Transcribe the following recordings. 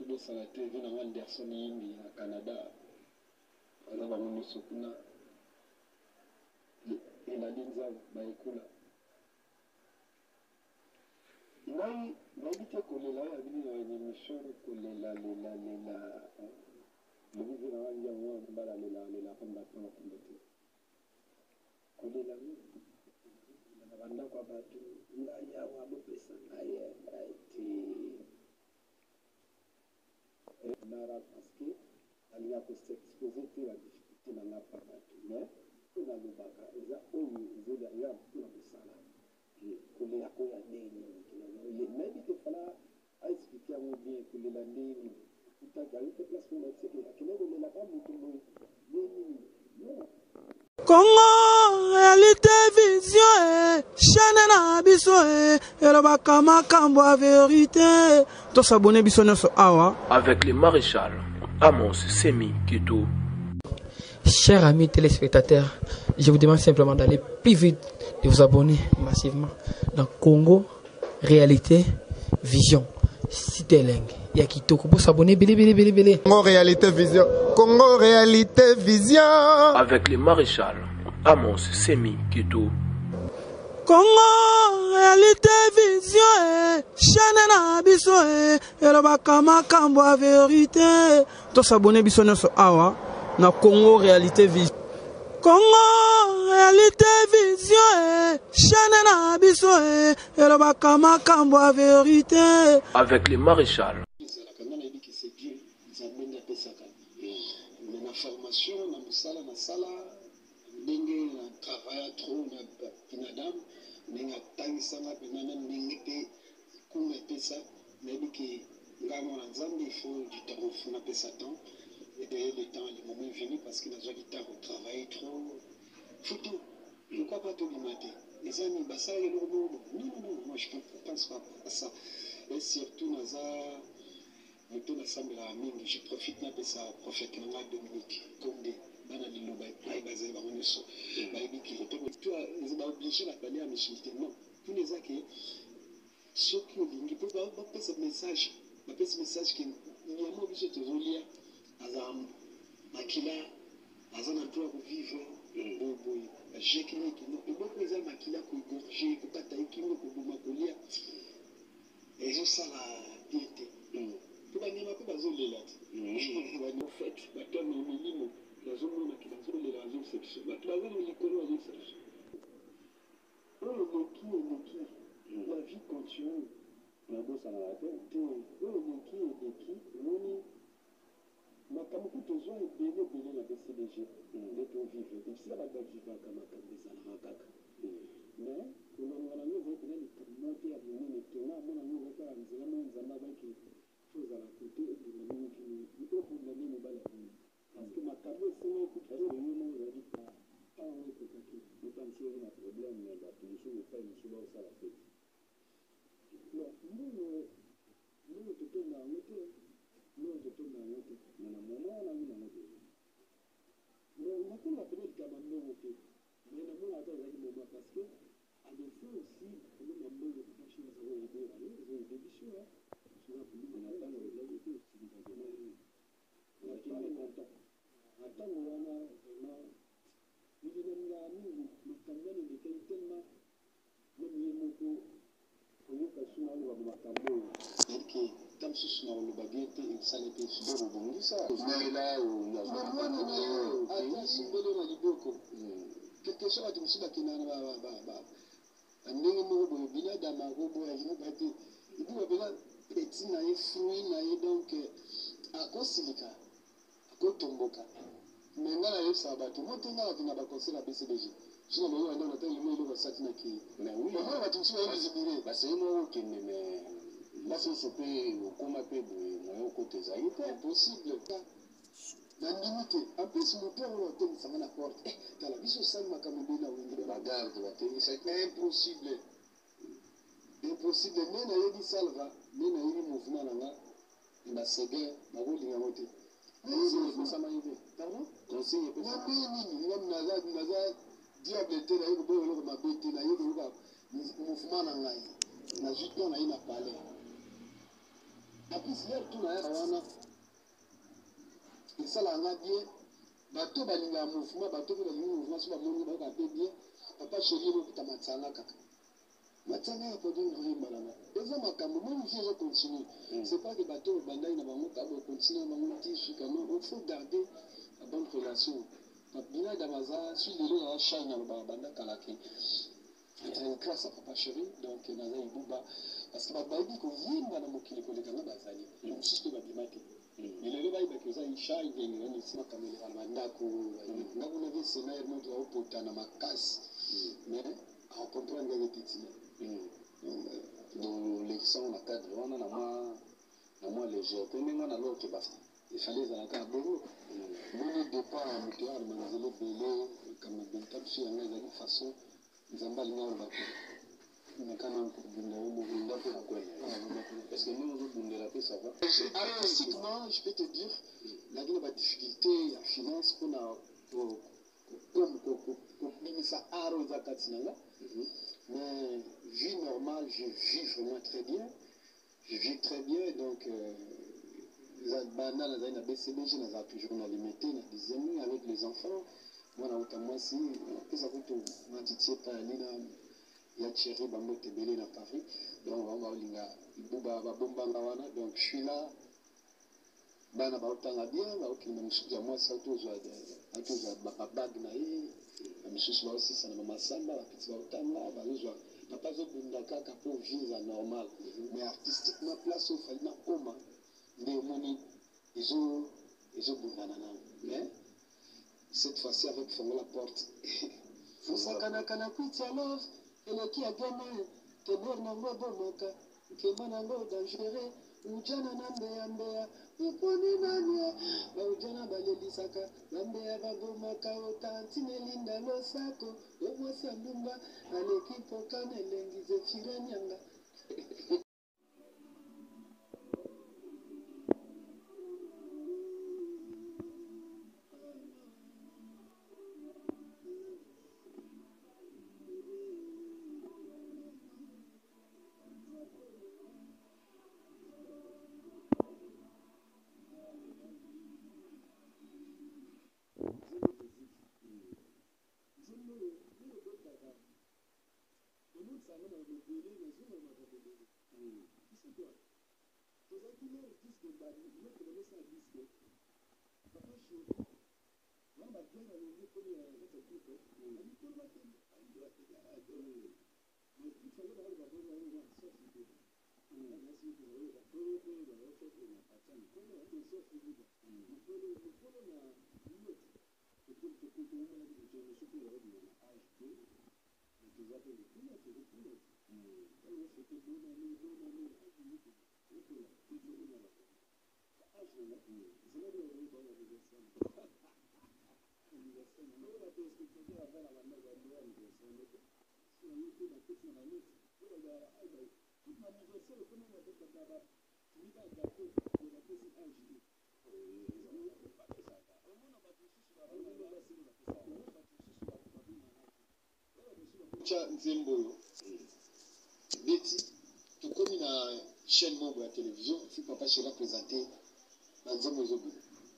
tout ça la TV dans Anderson Yimbi au Canada. Alors on nous sokuna et la linza baikula. Ngai nabite kolela ya bini na émission kolela lela le bibi na wanja mwa mbala lela combattant combattant. Kolela ni na banda kwa batu ngaya wa bopesa ngaye ati nara parce que ali ya ko s'exposer pour la difficulté na ngapa batu mais pour la lubaka eza oyo ezela ya pour la sala kolela ko ya nini le même te fala a expliquer mo bien kolela nini utaka yote place pour mettre que akene kolela ka mutu nini non Congo réalité vision chaîne na biso elobaka makambo ya vérité to s'abonner biso nyonso awa avec le maréchal Amos Semi Kito. Chers amis téléspectateurs, je vous demande simplement d'aller plus vite, de vous abonner massivement dans Congo réalité vision Citeleng Yakitoko pour s'abonner belé. Congo réalité vision. Congo réalité vision. Avec le maréchal Amos Semi Kito. Congo réalité vision chaîne na biso elobaka makambo ya vérité to s'abonner biso nyonso awa na Congo réalité vision. Congo réalité vision chaîne na biso elobaka makambo ya vérité avec le maréchal. La formation, na sala, ndenge na travail trop na pinadam, ndenge tangisanga pinana ndenge pe kuna pesa, mais que ngamo na nzambe il faut du temps, faut na pesa temps, et derrière le temps, le moment est venu parce qu'il a déjà du temps pour travailler trop. Photo, pourquoi pas tout le matin? Les amis, bah ça, non, moi je pense pas à ça. Et surtout, Naza. Je profite de ça, prophète Dominique, comme des banalilos, basés dans le son. Tu es obligé d'appeler à mes chimités. Non, tous les acquis, ceux qui ont dit, ils peuvent pas ce message, ce message qui est obligé de te relire à un maquila, à un emploi pour vivre, j'ai qui et beaucoup de gens maquila pour gorger, pour batailler, qui m'ont pour m'accolir. Et je ça la piété. Pour la nima pour bazoler là. En fait, bateau no minimo, la zone na qui bazoler la zone section. La zone ni kono la zone section. La vie continue. La bosse à la terre. Noni makamoko tozo ebele na BCDG. De ton vivre. Et ça va vivre comme ça na kaka. Mais kulonga na nyovo kuna ni promote ya nini tona mona nyovo kwa nzela mo nzamba ba ki à la côté et de la qui il faut pour la ligne bala parce que ma table c'est un coup de nous on dit pas on est peut-être nous pensons qu'il y a un problème mais la solution n'est pas une solution ça la fait non nous tout tourne en été mais na moment on a vu na moto mais on a qu'on appelle le cabano ok mais na moment attends il moment parce que à des fois aussi le moment de passer ça va aider à les décisions petit naïf fruit naïf donc à cause silika à cause tomboka mais là il ça va tout le monde n'a pas conseillé la BCDG je ne sais pas on a tellement de choses ça qui mais oui mais moi tu sais visible bah c'est moi qui mais là c'est ce que comme un peu de mon côté ça est impossible la limite en plus mon père on a tenu ça la porte dans la vie sociale ma caméra là où il bagarre c'est impossible impossible mais na yebi salva mais na yebi mouvement nanga na sege na rolinga moté mais ça m'a aidé pardon conseil et ça nini ngam naza diable te na yebi boyo ma bete na yebi mouvement nanga na juton na ina palais apres lere tuna ya wana esalanga bien bato balingaka mouvement bato mpe balingi mouvement so bamoni bayoka mpe bien papa chériebokuta matanga kaka matanga ya produit vraimalanga eza makambo même vie eza continue c'est pas que bato bandaki na bango kabo continue na bango tisukano il faut garder la bonne relation bina da baza sur lelo na shine na banda kalaki grâce à papa chéri donc naza ibuba parce que babayebi koyemba na mokili kolekanga bazali mosusu mpe babima te lelo bayebaki oza isha ngenge wana esi makambo eleka na bandako ndako na vie sénaire moto aopota na makasi mais aocomprendre ngaki pitina l'élection na cadre wana na mwa léger pe ndenge wana loke efale ezalaka ya bongo moni départ ya moto ya manzela ebele kama benta biso yanga ezali façon nzambe alingi aloba te nakana kobunda yo mobunda mpe parce que ndenge ozobundela mpe ça va artistiquement je peux te dire naki na badifficulté ya finance mpona kobimisa art eza kati na nga mais vie normale je vis vraiment très bien je vis très bien donc banda nazali na bcbg nazala toujours na limité na deuxième avec les enfants mwana uta mwasi apesa kutu matitie payali na ya chéri bango tebele na Paris donc bango baolinga ibuba babombanga wana donc je suis là bana baotanga bien baokilima mosusu ya mwasi atozwa babage na ye bamisusu baosisa na bamasamba bapeti baotanga bazozwa papa azobunda kaka mpo vie eza normal mais artistiquement place oyo fali nakoma nde omoni ezobundana nano mais cette fois-ci avec fongola porte fosakanaka kwiti alors eleki agema tenor nango ebomaka nkemba nango dangereux ujana na mbeyambeya uponi nanie baujana balelisaka bambeya babomaka otantina elinda losako omwasi ya ndumba aleki pokana elengi zefire nyanga nzembo beti tokomi na chaîne moko ya télévision fi papa chéri présenté na nzembo ezobima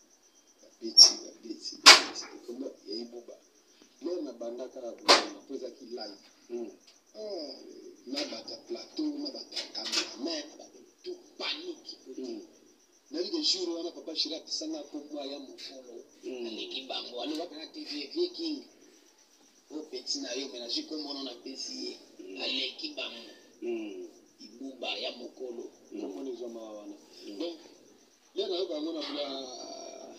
beti tokomi ya ibuba lere na bandaka mpo ezalaki live na bata plateau na bata cameraman na bato tout panique nali de jour wana papa chéri apesanga kombo ya mokolo aleki bango alobaka na tv vie king o petit na yo menage kombono na pesi ye aleki bango ibuba ya mokolo kombono ezwama wana donc le nayoka yango na bula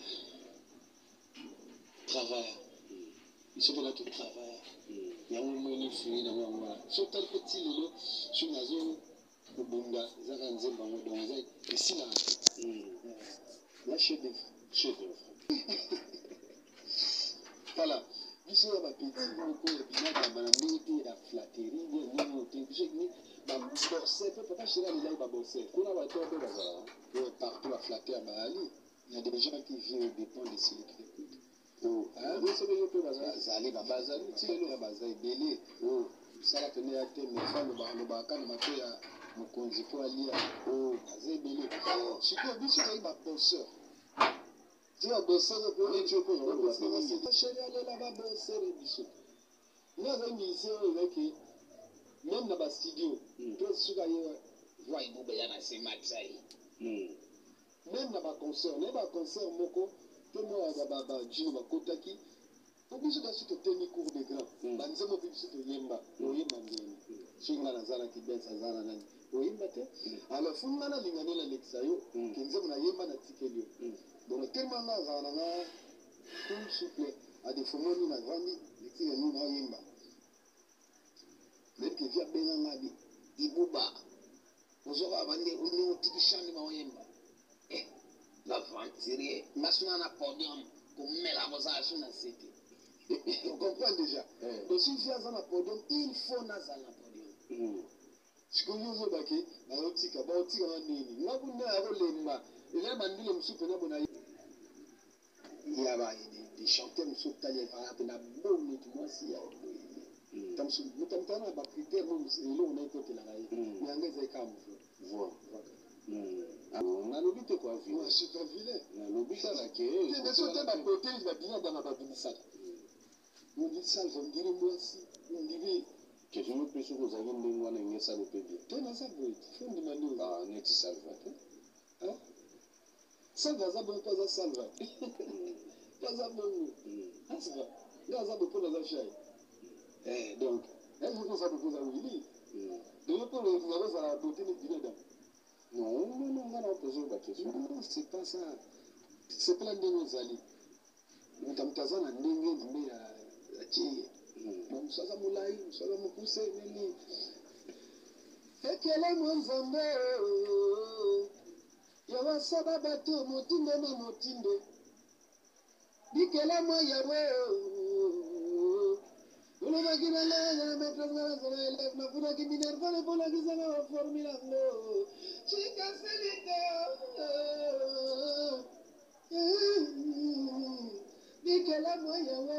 travail biso mpe nato travail yango moyeni fui nango yango wana so tali mpe ti lelo so nazo kobunda ezaka nzembo yango donc eza esila na chef d'œuvre voilà biso ya bapeti moko ya binagamba na ndenge te ya flatterie bia nini te biso ni baborse mpe papa chéri alelaki baborse kuna bato mpe bazala partout baflatte ya baali il y a des gens qui vivent dépend de celui qui écoute biso beyo mpe bazali babazali ti lelo ya baza ebele osala pene ya te mefa lobaka na mato ya mokonzi mpo alia aza ebele sikoyo biso toyi babosseur ti babosseur sheri alela babossere biso nga azali musicien oyo ezaki même na bastudio to soki aye voi ebubeya na sematisa ye même na baconcert naye baconcert moko to moyaga bajino bakotaki po biso kasi totemi cour de grand banzembo mpe biso toyemba oyemba ndeni soki nga nazalaki bes aza na nani oyemba te alors fu nga nalingani nalekisa yo ke nzembo nayemba natikeli yo donc telema nga azala na nga tout souple adefo moni na vandi lekisika nini naoyemba même ke vi abenga nga di ibuba ozoka bande otikishani baoyemba l'aventurier nasuna na podium komela kozala so na sete on comprend déjà donc si vi aza na podium il faut nazala na podium sikoyo ozobaki nayotika baotika na nini nga kuna yakolemba ezali bandile mosusu mpena bona ya des chanteurs mosusu otaliaka mpe na boneti mwasi ya motamutana na bacritère eloko na ekotelaka ye yanga ezali kaka movo nalobi te koavile nalobi salake te bapotelisi babina dama babimisaka ondiri salve ondiri mwasi ondiri question mpe soki ozalaki ndenge wana enge sala mpe bien to naza boye fo ndimani neti salva te salva aza bongo mpo aza salva mpo aza bongo asva nga aza boye mpo naza shai donc ezoki oza boye mpo oza wili donc mpo nakozala bote ne bina dama non nga na opose oyo baquestion non c'est pas ça sepela ndenge ozali moto aza na ndenge ndimbe ya tie mosu aza molai mosu aza mokuse nini ekele mo nzambe ya basaba bato motindo na motindo bikela mwa yawe olobaki na laya maîtresse nga nazala élève nafunaki minervale mponakisanga baformule yango chikaselite bikela mwa yawe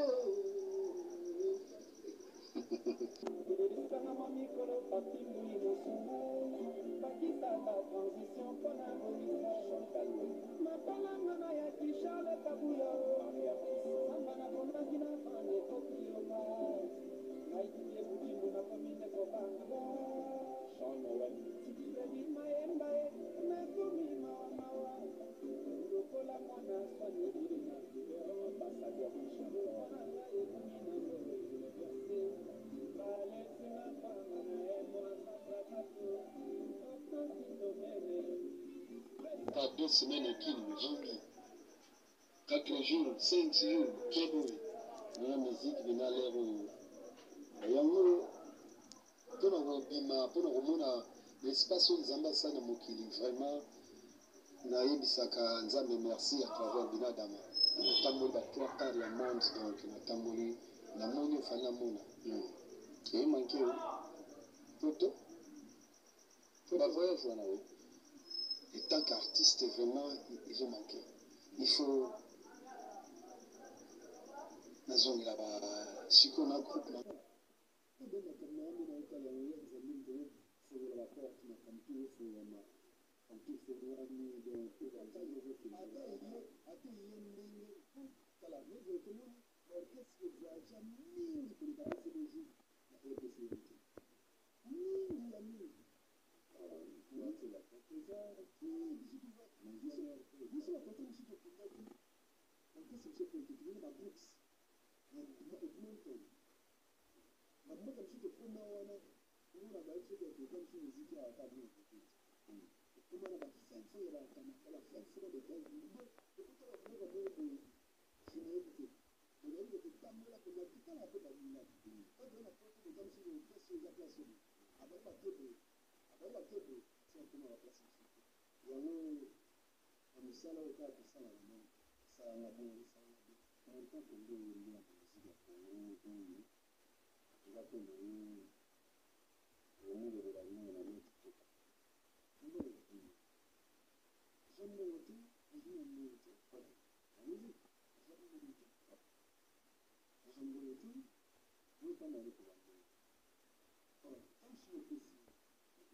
Par 2 semaines et qui nous 4 jours, 5 jours, très beau. La musique vient à l'air. Yango, pour nous bima, pour nous mona l'espace où nous ambassades à Mokili, vraiment, naïbisaka nzambe merci à travers Bina Dama. Natamboli ba 3 quarts de la monde, donc natamboli na moni fana mona. Et manqué photo. Pas voyage voilà oui. Et tant qu'artistes, vraiment, ils ont manqué. Il faut. Nous avons là-bas, si on a un groupe là.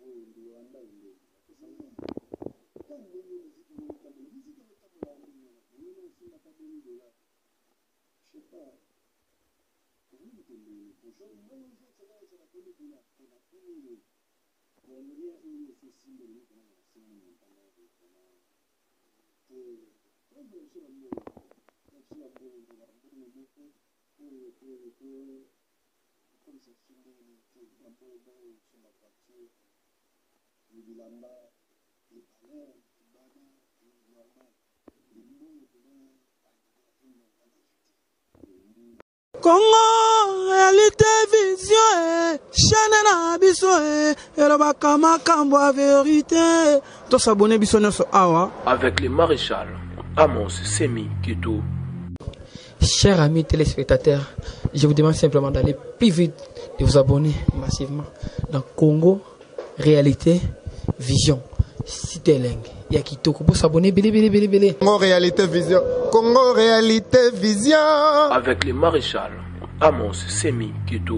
Congo réalité vision chaîne na biso elobaka makambo ya vérité to s'abonner biso nyonso awa avec le maréchal Amos Semi Kito. Chers amis téléspectateurs, je vous demande simplement d'aller plus vite, de vous abonner massivement dans Congo réalité vision Citeleng. Il y a qui pour s'abonner belé. Congo réalité vision. Congo réalité vision. Avec le maréchal Amos Semi Kito.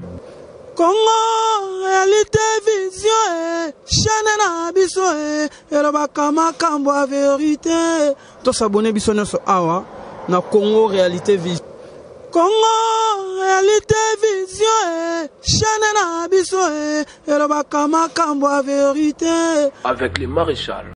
Congo réalité vision chaîne na biso elobaka makambo ya vérité to s'abonner biso nyonso awa na Congo réalité vision. Congo réalité vision chaîne na biso elobaka makambo ya vérité avec le maréchal